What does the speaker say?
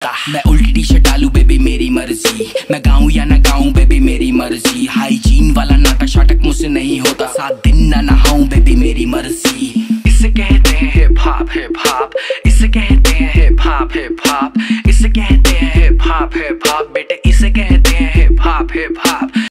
होता। मैं उल्टी टी शर्ट डालू बेबी मेरी मर्जी, मैं गाऊं या ना गाऊं बेबी मेरी मर्जी। हाइजीन वाला नाटक शाटक मुझसे नहीं होता, 7 दिन ना नहाऊं बेबी मेरी मर्जी। इसे कहते हैं हिप हॉप, हिप हॉप। इसे कहते हैं हिप हॉप, हिप हॉप। इसे कहते हैं हिप हॉप, हिप